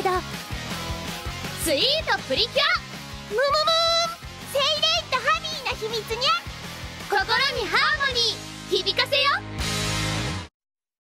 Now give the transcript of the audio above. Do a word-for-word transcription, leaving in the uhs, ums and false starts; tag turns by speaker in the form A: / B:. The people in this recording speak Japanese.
A: だ。スイートプリキュアムムム